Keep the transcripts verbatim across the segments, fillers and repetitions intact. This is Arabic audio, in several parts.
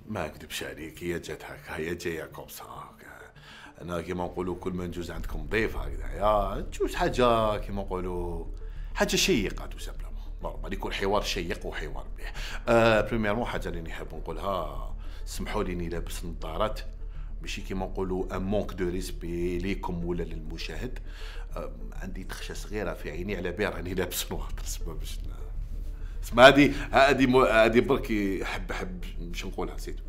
ما نكذبش عليك، هي جات هكا، هي جايه كوبسا هكا. انا كيما نقولوا كل ما نجوز عندكم ضيف هكذا يا تجوز حاجه كيما نقولوا حاجه شيقه تو سامبلومون، نورمال يكون حوار شيق وحوار مليح. آه بريميرمون حاجه اللي نحب نقولها، سمحوا لي اني لابس نظارات، ماشي كيما نقولوا ان مونك دو ريسبي ليكم ولا للمشاهد. آه عندي تخشه صغيره في عيني على بها راني لابس نوار تسمى باش اسمع. هادي هادي هادي برك حب حب باش نقولها سيتو.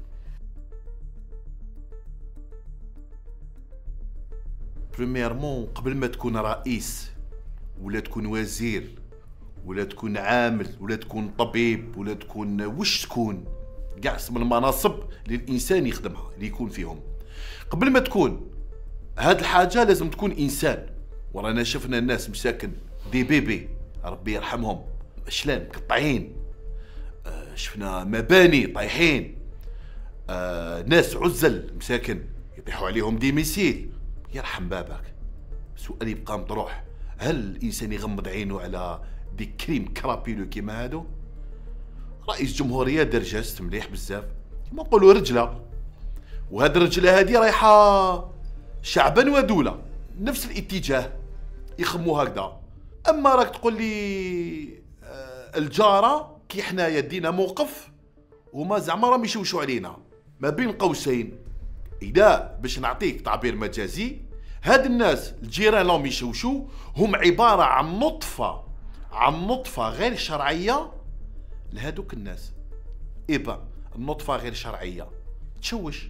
بريميرمون قبل ما تكون رئيس ولا تكون وزير ولا تكون عامل ولا تكون طبيب ولا تكون وش تكون كاع اسم المناصب اللي الانسان يخدمها اللي يكون فيهم، قبل ما تكون هاد الحاجه لازم تكون انسان. ورانا شفنا الناس مساكن دي بيبي ربي يرحمهم شلان مقطعين، آه شفنا مباني طايحين، آه ناس عزل مساكن يطيحوا عليهم دي ميسيل. يرحم باباك. سؤال يبقى مطروح، هل الانسان يغمض عينه على دي كريم كرابيلو كيما هادو؟ رئيس جمهوريه دار جاست مليح بزاف كيما نقولوا رجله، وهاد الرجله هادي رايحه شعبا ودوله نفس الاتجاه يخموا هكذا. اما راك تقول لي آه الجاره كي حنايا دينا موقف وما زعما راهم يشوشوا علينا ما بين قوسين. إذا باش نعطيك تعبير مجازي، هاد الناس الجيران راهم يشوشوا هم عبارة عن نطفة عن نطفة غير شرعية لهادوك الناس. إبا النطفة غير شرعية تشوش.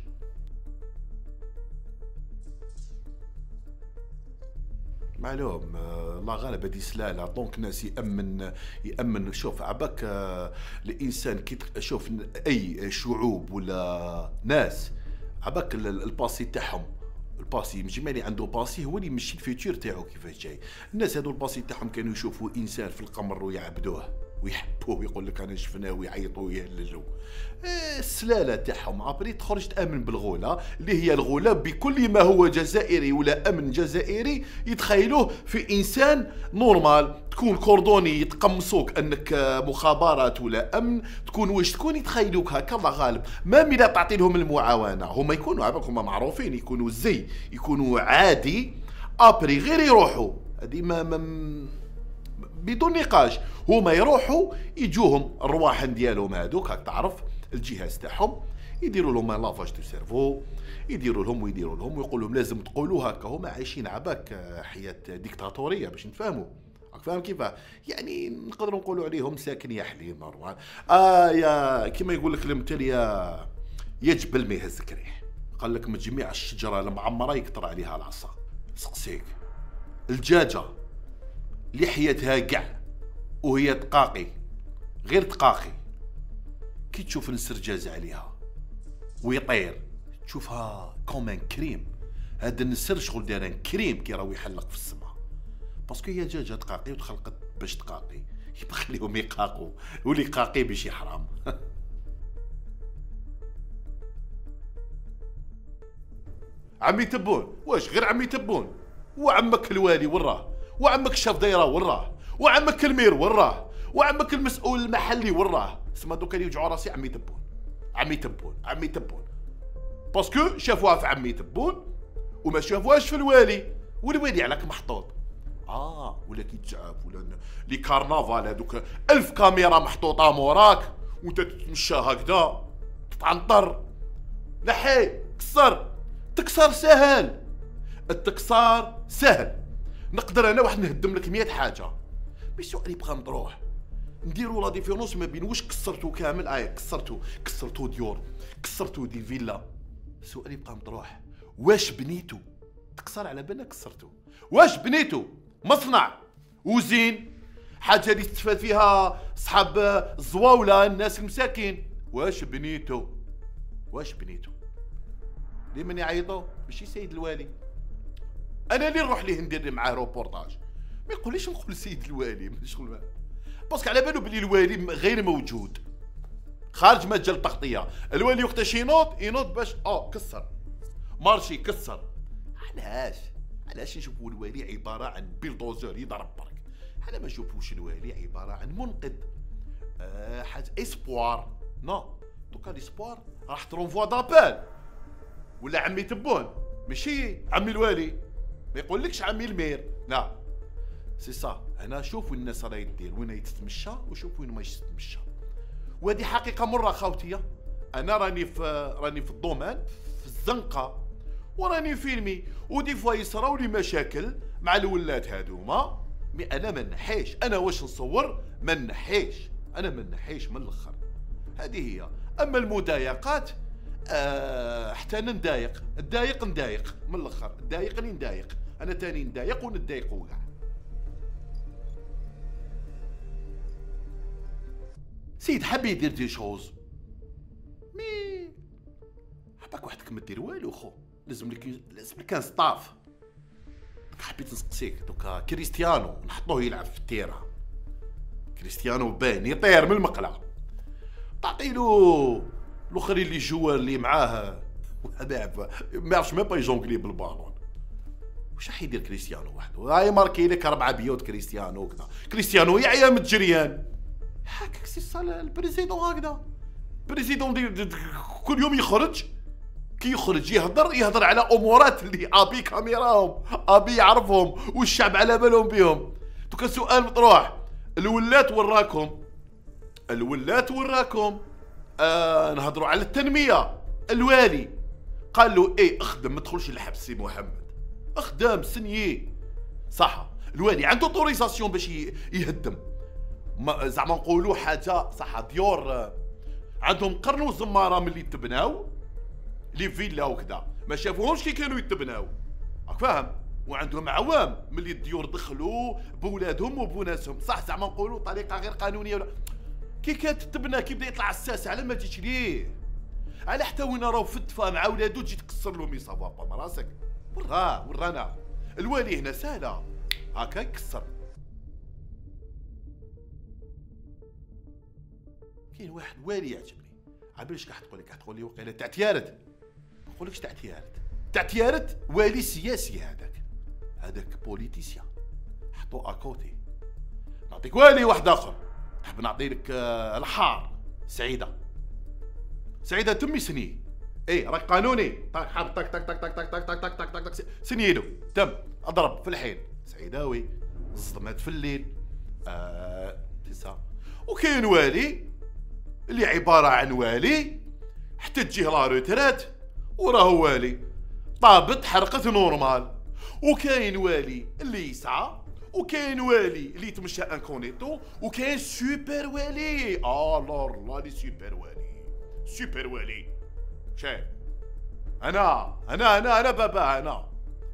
معلوم الله غالب هذه سلاله دونك الناس يامن يامن. شوف عباك الانسان كي شوف اي شعوب ولا ناس عباك الباسي تاعهم، الباسي ماشي مالي عنده باسي هو اللي يمشي الفيتور تاعو كيفاش جاي. الناس هذو الباسي تاعهم كانوا يشوفوا انسان في القمر ويعبدوه ويحبوه ويقول لك انا شفناه ويعيطوا ويهللوا. إيه السلاله تاعهم ابري تخرج تامن بالغوله اللي هي الغوله بكل ما هو جزائري ولا امن جزائري يتخيلوه في انسان نورمال. تكون كوردوني يتقمصوك انك مخابرات ولا امن، تكون واش تكون يتخيلوك هكا. الله غالب ما ملا تعطي لهم المعاونه هما يكونوا عباك هما معروفين يكونوا زي يكونوا عادي ابري غير يروحوا هذه ما, ما بدون نقاش. هما يروحوا يجوهم الرواحن ديالهم هذوك هاك تعرف الجهاز تاعهم يديروا لهم لافاج دو سيرفو، يديروا لهم ويديروا لهم ويقول لهم لازم تقولوا هكا. هما عايشين عباك حياه ديكتاتوريه باش نفهموا. راك فاهم كيفاه؟ يعني نقدروا نقولوا عليهم ساكن يا حليم نورمال. اه يا كيما يقول لك المثل يا يا جبل ما يهزك ريح. قال لك من جميع الشجره المعمره يكثر عليها العصا. سقسيك الدجاجه لحيتها كاع وهي دقاقي غير دقاقي، كي تشوف نسر جاز عليها ويطير تشوفها كومان كريم. هذا النسر شغل داران كريم كي راهو يحلق في السماء باسكو هي دجاجه دقاقي وتخلقت باش دقاقي. يبقى خليهم يقاقوا واللي قاقي بشي حرام. عمي تبون واش غير عمي تبون؟ وعمك الوالي وراه، وعمك الشاف دايره وراه، وعمك المير وراه، وعمك المسؤول المحلي وراه. سما دوكا اللي يوجعوا راسي عمي تبون عمي تبون عمي تبون باسكو شافوها في عمي تبون وما شافوهاش في الوالي. والوالي عليك محطوط اه ولا كي تزعف ولا لي كارنافال هذوك ألف كاميرا محطوطه موراك وانت تتمشى هكذا تتعنطر. لحي كسر تكسر سهل، التكسار سهل. نقدر انا واحد نهدم لك مية حاجه. مي السؤال يبقى مطروح نديرو لا ديفيرونس ما بين واش كسرتو كامل اي كسرتو كسرتو ديور كسرتو دي فيلا. السؤال يبقى مطروح واش بنيتو؟ تكسر على بالنا كسرتو. واش بنيتو مصنع وزين حاجه اللي تستفاد فيها صحاب الزواوله الناس المساكين؟ واش بنيتو؟ واش بنيتو؟ لي من يعيطوا ماشي سيد الوالي، انا اللي نروح ليه ندير معاه روبورتاج. ما يقوليش نقول سيد الوالي ماشي شغل باسكو على بالو بلي الوالي غير موجود خارج مجال التغطيه. الوالي وقتاش ينوض ينوض باش اه كسر مارشي كسر. علاش علاش نشوفوا الوالي عباره عن بيلدوزر يضرب برك؟ حنا ما نشوفوش الوالي عباره عن منقذ، آه حاجه اسبوار. نو دوكا ليسبوار راح ترونفوا دابال ولا عمي تبون، ماشي عمي الوالي، ما يقولكش عمي المير، لا سي صا. هنا شوف وين الناس راهي دير، وين يتمشى وشوف وين ما يتمشى. وهذه حقيقه مره خاوتيه. انا راني في راني في الدومان في الزنقه وراني فيلمي، ودي فوا يصراو لي مشاكل مع الولاد هادوما، مي انا ما نحيش. انا واش نصور ما نحيش، انا ما نحيش من الاخر. هذه هي. اما المضايقات آه حتى انا ندايق، ندايق ندايق من الاخر، ندايقني ندايق، انا تاني ندايق وندايقو كاع. سيد حاب يدير دي شوز مي حباك وحدك ما دير والو خو، لازم لك لازم لك كان ستاف. حبيت نسقسيك دوكا كريستيانو نحطوه يلعب في التيرا، كريستيانو باين يطير من المقله، تعطيلو الاخرين اللي جوا اللي معاه هذا ما يعرفش ما با يجونغلي بالبالون. واش راح يدير كريستيانو وحده؟ هاي ماركي لك اربع بيوت كريستيانو كذا، كريستيانو يعيا من الجريان هكاك. سي صال البريزيدون هكذا، بريزيدون دي, دي, دي كل يوم يخرج، كي يخرج يهضر يهضر على امورات اللي ابي كاميراهم، ابي يعرفهم والشعب على بالهم بهم. دوكا سؤال مطروح، الولات وراكم، الولات وراكم آه نهضروا على التنميه. الوالي قال له ايه اخدم، ما تدخلش الحبس سي محمد، اخدم سنيي صح. الوالي عنده اوتوريزاسيون باش يهدم، زعما نقولوا حاجه صح. ديور عندهم قرن وزماره ملي تبناو لي فيلا وكذا، ما شافوهمش كي كانوا يتبناو، راك فاهم؟ وعندهم عوام ملي الديور دخلوا بولادهم وبناسهم صح. زعما نقولوا طريقه غير قانونيه ولا كي كانت تبنى، كي بدا يطلع الساس على ما تجيش ليه، على حتى وين راهو في الدفا مع ولادو تجي تكسر له مي سافا با راسك. وراه ورانا الوالي هنا سهله هكا يكسر. كاين واحد والي يعجبني، عباليش كاع تقول لك، تقول لي وقيله تاع تيارت، ما نقولكش تاع تيارت، تاع تيارت والي سياسي هذاك، هذاك بوليتيسيان حطو اكوتي. نعطيك والي واحد اخر، نحب نعطي لك آه الحار سعيده. سعيده تمي سني اي راك قانوني، طاك حاب طاك طاك طاك طاك طاك طاك طاك طاك طاك طاك سنيدو تم اضرب في الحين سعيداوي الظلمات في الليل آه تسعة. وكاين والي اللي عباره عن والي حتى تجيه لا روترات وراه والي طابت حرقت نورمال. وكاين والي اللي يسعى، وكاين والي اللي يتمشى انكونيتو، وكاين سوبر والي. اه لور لا لي سوبر والي، سوبر والي شايف؟ انا انا انا انا بابا انا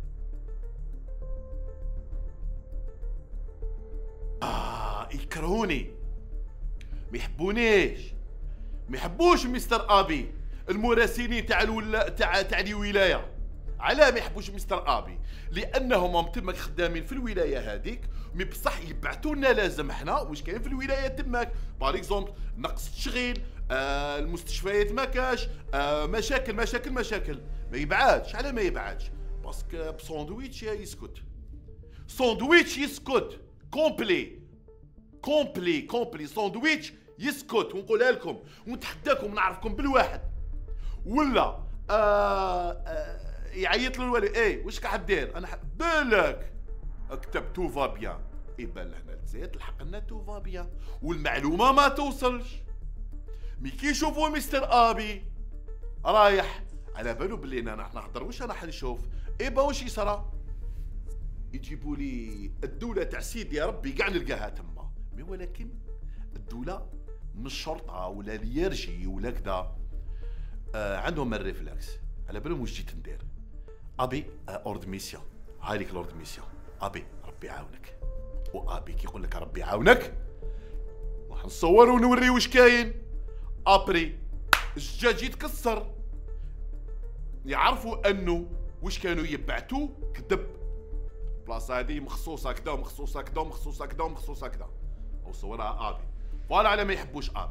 اه يكرهوني ما يحبونيش، ما يحبوش مستر ابي. المراسلين تاع الولا تاع تاع الولايه علاه ما يحبوش مستر ابي؟ لانهم تماك خدامين في الولايه هذيك، مي بصح يبعثوا لنا لازم حنا واش كاين في الولايه تماك. باغ اكزومبل نقص التشغيل، آه المستشفيات ما كاش، آه مشاكل مشاكل مشاكل، ما يبعادش. علاه ما يبعادش؟ باسكو بساندويتش يسكت، ساندويتش يسكت كومبلي كومبلي كومبلي ساندويتش يسكت. ونقولها لكم ونتحداكم نعرفكم بالواحد ولا آه آه يعيط له الوالي ايه واش قاعد دير؟ انا بالك اكتب تو فا بيان، يبان لهنا الجزائر تلحق لنا تو فا بيان والمعلومه ما توصلش. مي كي يشوفوا مستر ابي رايح على بالو بلي انا راح نهضر واش راح نشوف، ايبا واش يصرى؟ يجيبوا لي الدوله تاع سيدي يا ربي كاع نلقاها تما. مي ولكن الدوله مش شرطه ولا اليرجي ولا كذا، آه عندهم الريفلكس على بالهم واش جيت ندير. ابي اورد ميسيون، هاي ليك لورد ميسيون، ابي ربي يعاونك. وابي كي يقول لك ربي يعاونك راح نصور ونوري واش كاين. ابري الزجاج يتكسر، يعرفوا انه واش كانوا يبعثوا كذب. بلاصه هذه مخصوصه كذا ومخصوصه كذا ومخصوصه كذا ومخصوصه كذا، وصورها ابي. فوالا على ما يحبوش ابي.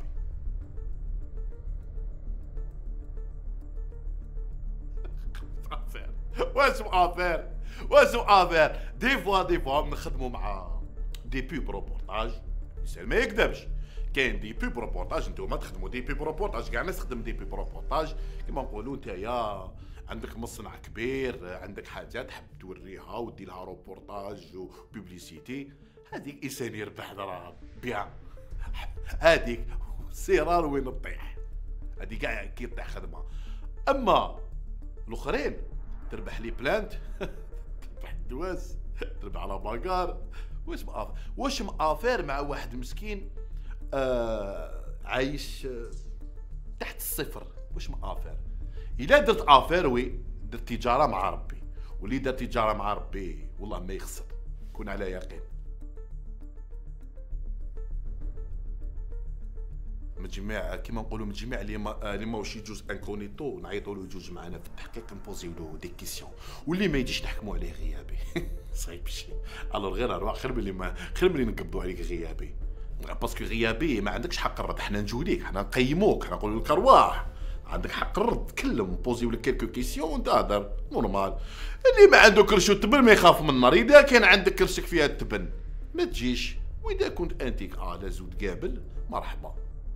واش افير واش افير دي فوا دي فوا نخدموا مع دي بوب روبورتاج، الانسان ما يكذبش. كاين دي بيب روبورتاج، نتوما تخدموا دي بيب روبورتاج، كاع الناس تخدم دي بيب روبورتاج كيما نقولوا نتايا عندك مصنع كبير، عندك حاجه تحب توريها ودير لها روبورتاج وبيبليسيتي، هذيك انسان يربح دراهم بيان، هذيك سيرار وين تطيح، هذيك كاع كي تطيح خدمه. اما الاخرين تربح لي بلانت تربح الدواس، تربح على باكار، واش مافير واش مافير مع واحد مسكين آه عايش آه تحت الصفر، واش مافير؟ الا درت افير وي درت تجاره مع ربي، واللي دار تجاره مع ربي والله ما يخسر، كون على يقين. من جميع كيما نقولوا من جميع اللي ما اللي ماهوش يجوز انكونيتو نعيطوا له يجوز معنا في التحقيق، نبوزيو له دي كيسيون، واللي ما يجيش نحكموا عليه غيابي صعيب شي. الو غير اروح خير ملي ما خير ملي نقبضوا عليك غيابي، باسكو غيابي ما عندكش حق الرد، حنا نجوليك، حنا نقيموك، حنا نقولوا لك ارواح عندك حق الرد، تكلم نبوزيو لك كيلكو كيسيون وانت هضر نورمال. اللي ما عنده كرش وتبن ما يخاف من النار، اذا كان عندك كرشك فيها التبن ما تجيش، واذا كنت انتيك اه لازم تقابل مرحبا.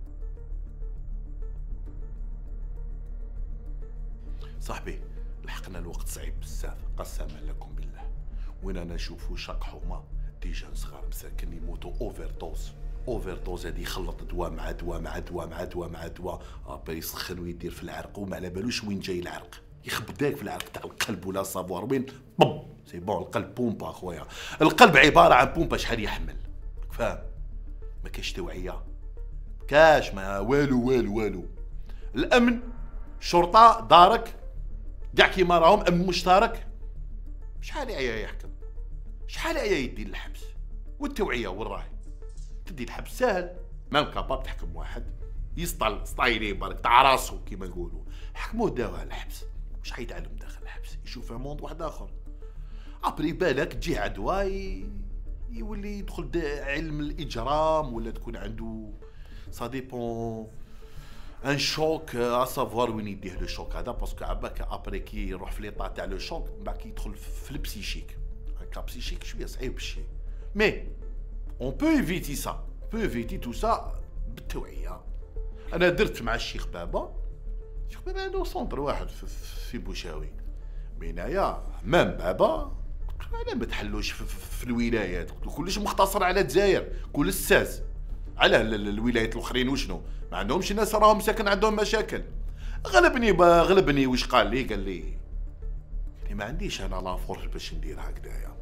صاحبي لحقنا الوقت صعيب بزاف قسما لكم بالله، وين انا نشوفو شاك حومه ديجا صغار مساكن يموتوا اوفر دوز، اوفر دوز هادي يخلط دواء مع دواء مع دواء مع دواء مع دواء، ابا يسخن ويدير في العرق وما على بالوش وين جاي العرق، يخبطك في العرق تاع القلب ولا صابوار وين بوم سي بون. القلب بومبا اخويا، القلب عباره عن بومبا شحال يحمل فاهم، ما كاينش توعيه، كاش ما والو والو والو. الامن شرطه دارك كاع كيما راهم امن مشترك، شحال عيا يحكم، شحال عيا يدي الحبس، والتوعيه وين راهي؟ تدي الحبس ساهل، مام كاباب تحكم واحد يسطل سطايلي برك تاع راسو كيما نقولوا، حكموه داوها الحبس، واش حيتعلم داخل الحبس؟ يشوف موند واحد اخر، ابري بالك تجي عدوى يولي يدخل علم الاجرام، ولا تكون عنده سا ديبون ان شوك اسافوار وين يديه لو شوك هذا، باسكو عباك ابري كي يروح في ليطا تاع لو شوك من بعد كي يدخل في البسيشيك، هكا بسيشيك شويه صعيب الشيء، مي اون بو ايفيتي سا، بو ايفيتي تو سا بالتوعيه. انا درت مع الشيخ بابا، الشيخ بابا عنده سونتر واحد في, في بوشاوي بنايا مام بابا، انا ما تحلوش في, في, في الولايات، كلش مختصر على الجزائر، كل الساز على الولايات الاخرين وشنو ما عندهمش ناس راهم ساكن عندهم مشاكل. غلبني غلبني واش قال لي؟ قال لي يعني ما عنديش انا لافورج باش ندير هكذايا.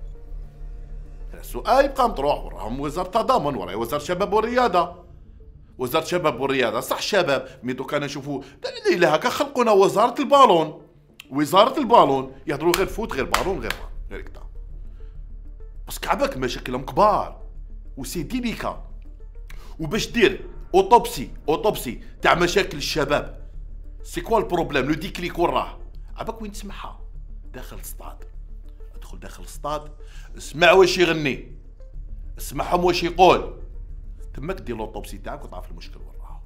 السؤال يبقى مطروح، وراهم وزاره التضامن، وراهي وزاره الشباب والرياضه، وزاره الشباب والرياضه صح شباب، مي دوكا نشوفوا لا هكا خلقونا وزاره البالون، وزاره البالون يهضروا غير فوت غير بالون غير غير كدا، باسكو عباك مشاكلهم كبار وسي ديليكا، وباش دير اوتوبسي اوتوبسي تاع مشاكل الشباب، سي كوا البروبليم؟ لو ديكليك وين راه؟ عباك وين تسمعها؟ داخل السطاد، ادخل داخل السطاد اسمع واش يغني، اسمعهم واش يقول، تماك دير لوطوبسي تاعك وتعرف المشكل وين راه.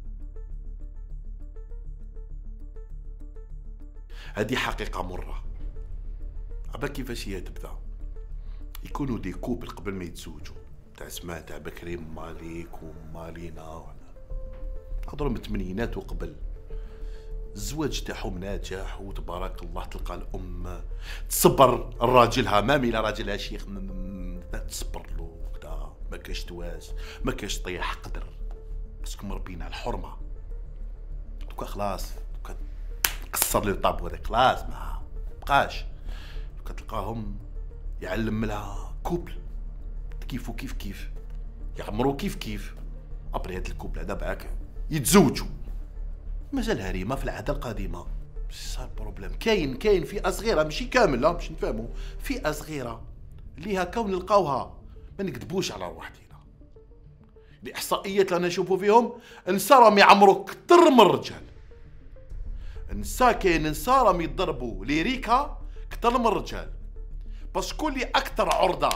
هذه حقيقه مره. عباك كيفاش هي تبدا؟ يكونوا دي كوبل قبل ما يتزوجوا، تاع سما تاع بكري ماليك ومالينا، نهضروا من الثمانينات وقبل، الزواج تاعهم ناجح وتبارك الله، تلقى الام تصبر راجلها، مامي لا راجلها شيخ تصبر له كدا، ما كاش تواس ما كاش طيح قدر، باسكو مربيين على الحرمه. دوكا خلاص دوكا تقصر لي الطابو هذاك خلاص ما بقاش، دوكا تلقاهم يعلم لها كوبل كيفو كيف كيف يعمروا كيف كيف، ابري هاد الكوبل هذا بعاك يتزوجوا، مازال هريمه في العاده القديمه. صار بروبليم، كاين كاين فئه صغيره ماشي كامل لا باش نفهموا، فئه صغيره اللي هكا ونلقاوها، ما نكذبوش على روحنا. الاحصائيات اللي انا نشوفوا فيهم النساء راهم يعمروا اكثر من الرجال، النساء كاين نساء راهم يضربوا ليريكا اكثر من الرجال، باسكو اللي اكثر عرضه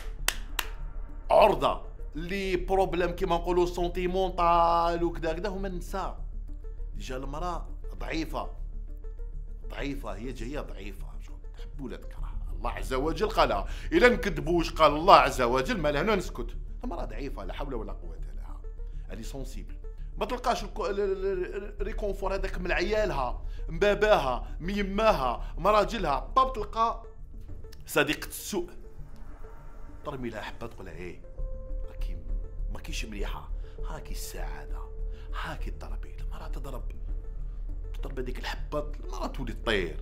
عرضه لي بروبليم كيما نقولوا سونتيمونطال وكذا كذا هما النساء. ديجا المراه ضعيفه ضعيفه، هي جايه ضعيفه، تحب ولا تكره، الله عز وجل قالها، الا نكذبوش قال الله عز وجل ما لهنا نسكت، المراه ضعيفه لا حول ولا قوه لها. هذه سونسيبل. ما تلقاش الريكونفور هذاك من عيالها، من باباها، من يماها، من راجلها، طاب تلقى صديقة السوء ترمي لها حبه تقول لها ايه راكي ما كيش مليحه، هاكي السعاده، هاكي الضربي. المراه تضرب تضرب هذيك الحبه، المراه تولي تطير،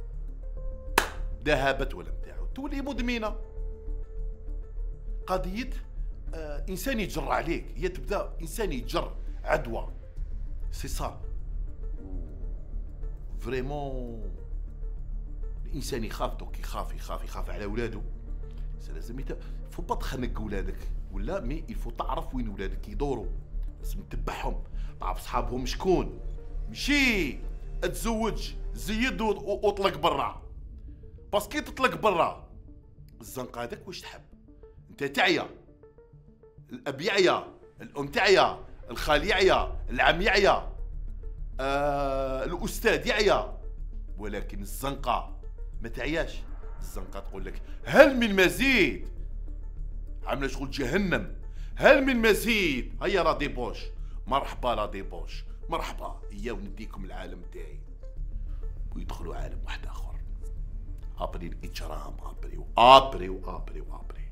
ذهبت ولا نتاعو تولي مدمنه. قضيه آه انسان يجر عليك، هي تبدا انسان يجر عدوى، سي سا فريمون. الانسان يخاف، دوك يخاف يخاف يخاف على ولادو. لازم يت... فو با تخنق ولادك ولا مي يفو تعرف وين ولادك يدوروا، لازم تتبعهم، تعرف صحابهم شكون، مشي تزوج زيد واطلق برا. باسكي تطلق برا الزنقه هذاك واش تحب؟ انت تعيا، الاب يعيا، الام تعيا، الخال يعيا، العم يعيا، آه الاستاذ يعيا، ولكن الزنقه ما تعياش. الزنقه تقول لك هل من مزيد، عامله شغل جهنم، هل من مزيد؟ هيا لا ديبوش، مرحبا لا ديبوش، مرحبا ايا ونديكم العالم تاعي، ويدخلوا عالم واحد اخر. ابري الاجرام، ابري وابري وابري وابري.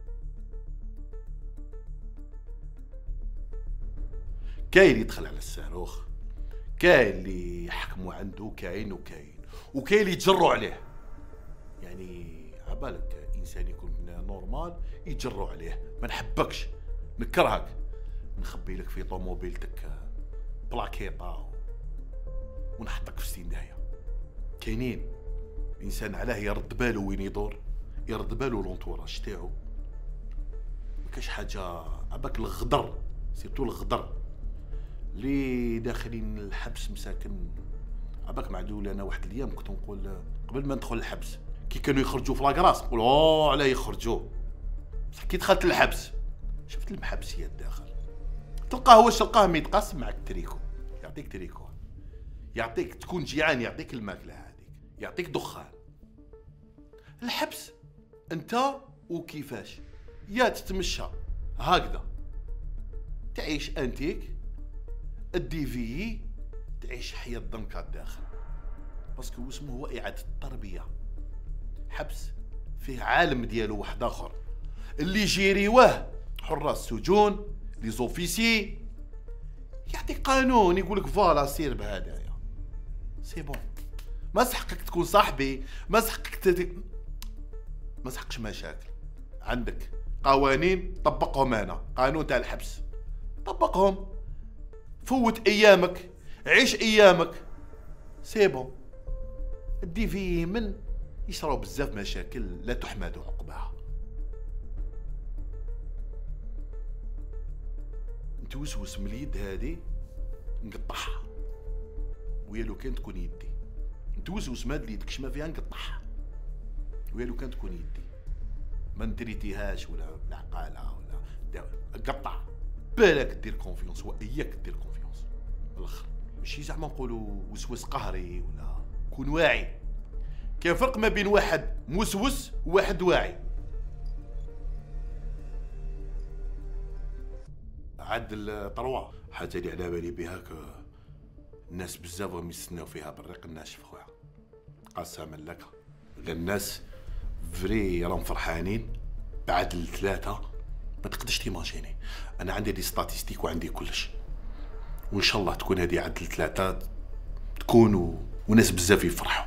كاين اللي يدخل على الصاروخ، كاين اللي يحكموا عنده، كاين وكاين وكاين اللي يجروا عليه. يعني عبالك انسان يكون نورمال يجروا عليه، ما نحبكش، نكرهك، نخبي لك في طوموبيلتك بلاكيطه ونحطك في ستين داهيه. كاينين الانسان علاه يرد بالو وين يدور، يرد بالو لونتوراج تاعو. ما كاش حاجه عباك الغدر، سيرتو الغدر اللي داخلين الحبس مساكن. عباك معدول انا واحد الايام كنت نقول قبل ما ندخل الحبس كي كانوا يخرجوا في لاكراس نقول اوه علاه يخرجوا، بصح كي دخلت الحبس شفت المحبسيات داخل، تلقاه واش تلقاه ميتقاسم معك تريكو، يعطيك تريكو، يعطيك تكون جيعان يعطيك الماكله هذيك، يعطيك دخان. الحبس انت وكيفاش يا تتمشى هكذا تعيش انتيك الديفي، تعيش حياة ضنكة داخل، باسكو اسمه هو إعادة التربية. حبس فيه عالم ديالو واحد آخر اللي يجيريوه حراس السجون، لي زوفيسي، يعطيك قانون يقولك فوالا سير بهدايا، سي بون. ما سحقك تكون صاحبي، ما سحقك تدي... ما سحقش مشاكل. عندك قوانين طبقهم هنا، قانون تاع الحبس طبقهم، فوت ايامك، عيش ايامك، سي بون. الدي في من يصراو بزاف مشاكل لا تحمد عقباها. نتوسوس من اليد هادي نقطعها، ويا لو كان تكون يدي. نتوسوس من هاد اليد كش ما فيها نقطعها، ويا لو كان تكون يدي. ما ندريتيهاش ولا بالعقاله ولا قطع. بالك دير كونفيونس واياك دير كونفيونس بالاخر، ماشي زعما نقولوا وسواس قهري ولا كون واعي. كاين فرق ما بين واحد موسوس وواحد واعي. عاد الطروا حاجه اللي على بالي بها الناس بزاف راهم يستناو فيها بالريق الناشف خويا، قسما لك. الناس فري راهم فرحانين بعد الثلاثه، ما تقدرش تيماجيني. انا عندي دي ستاتيستيك وعندي كلش، وان شاء الله تكون هذه عدل ثلاثه تكون و... وناس بزاف يفرحوا.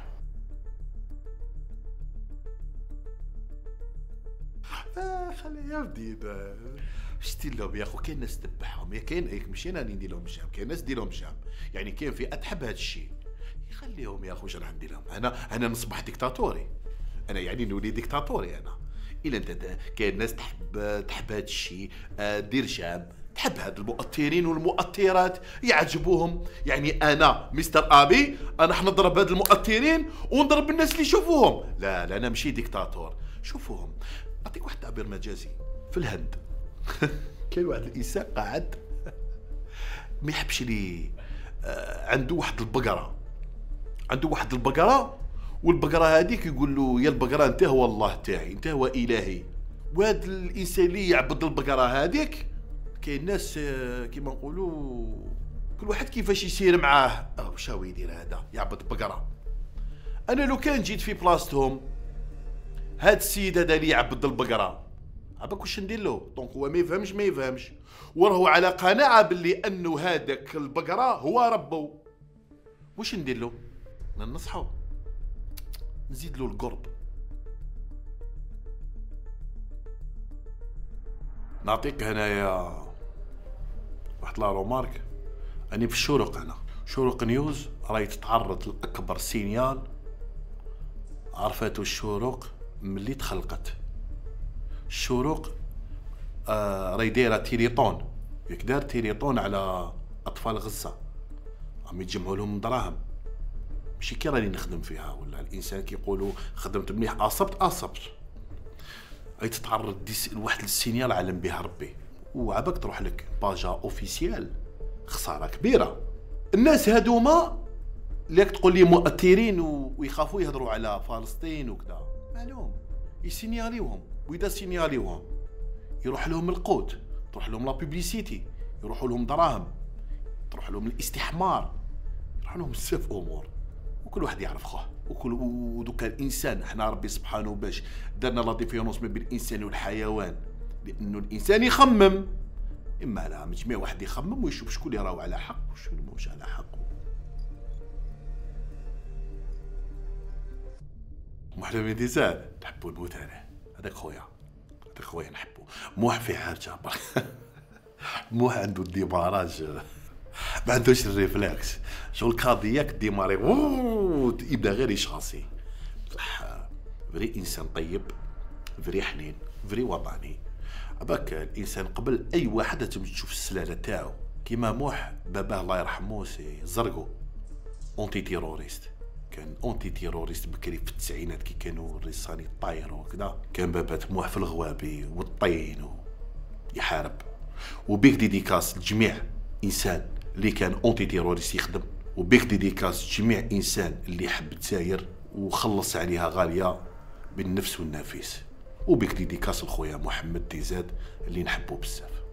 آه خليها بديت شتي لهم يا اخو. كاين ناس تبعهم، يا كاين هيك ماشي انا ندير لهم جام، كاين ناس دير لهم جام. يعني كاين فئه تحب هذا الشيء، يخليهم يا اخو. واش راح ندير لهم انا؟ انا نصبح ديكتاتوري، انا يعني نولي ديكتاتوري انا. الا انت كاين ناس تحب تحب هذا الشيء، دير جام، تحب هاد المؤطرين والمؤطرات يعجبوهم. يعني انا مستر ابي انا حنضرب هاد المؤطرين ونضرب الناس اللي يشوفوهم. لا لا انا ماشي ديكتاتور. شوفوهم، نعطيك واحد تعبير مجازي. في الهند كاين واحد الانسان قاعد ما يحبش لي، آه عنده واحد البقره، عنده واحد البقره، والبقره هذيك يقول له يا البقره انت هو الله تاعي، انت هو الهي. وهذا الانسان اللي يعبد البقره هذيك كاين ناس آه، كيما نقولوا كل واحد كيفاش يسير معاه. اه واش هو يدير هذا يعبد بقره. انا لو كان جيت في بلاصتهم هاد السيد هذا اللي يعبد البقره عباك واش ندير له؟ دونك هو ما يفهمش ما يفهمش وراهو على قناعه باللي انه هذاك البقره هو ربو. واش ندير له؟ ننصحو نزيد له القرب. نعطيك هنايا واحد لا رومارك. اني في الشروق هنا شروق نيوز راهي تتعرض لاكبر سينيال عرفاتو الشروق ملي تخلقت. الشروق آه راهي دايره تيليطون، ياك دار تيليطون على اطفال غزه، عم يتجمعوا لهم دراهم. ماشي كي راني نخدم فيها ولا الانسان كيقولوا خدمت مليح اصبت اصبت. راهي تتعرض لواحد السينيال علم بها ربي، وعباك تروح لك باجا اوفيسيال خساره كبيره. الناس هادوما اللي تقول لي مؤثرين ويخافوا يهضروا على فلسطين وكذا، معلوم يسينياليوهم، واذا سينياليوهم يروح لهم القوت، تروح لهم لا بوبليسيتي، يروحوا لهم دراهم، تروح لهم الاستحمار، يروح لهم بزاف امور، وكل واحد يعرف خوه. وكل ودوكا الانسان حنا ربي سبحانه باش درنا لا ديفيرونس ما بين الانسان والحيوان، لانه الانسان يخمم. اما على مجمع واحد يخمم ويشوف شكون اللي راهو على حق وشكون اللي مش على حق. محلى النساء نحبو نموت انا، هذاك خويا، هذاك خويا نحبو. موح في حاجه برك موح عنده الديماراج ما عندوش الريفلكس، شغل كاضياك ديماري يبدا غير يشخاصي. فري انسان طيب، فري حنين، فري وطني. عباك الانسان قبل اي واحد لازم تشوف السلاله تاعو. كيما موح باباه الله يرحمه سي زرقو اونتي تيروريست، كان اونتي تيروريست بكري في التسعينات كي كانوا الرصاني يطايروا وكذا. كان بابا طموح في الغوابي والطين يحارب. وبيك ديديكاس لجميع انسان اللي كان اونتي تيروريست يخدم، وبيك ديديكاس جميع انسان اللي حب تساير وخلص عليها غاليه بالنفس والنفيس. وبيك ديديكاس لخويا محمد ديزاد اللي نحبه بزاف.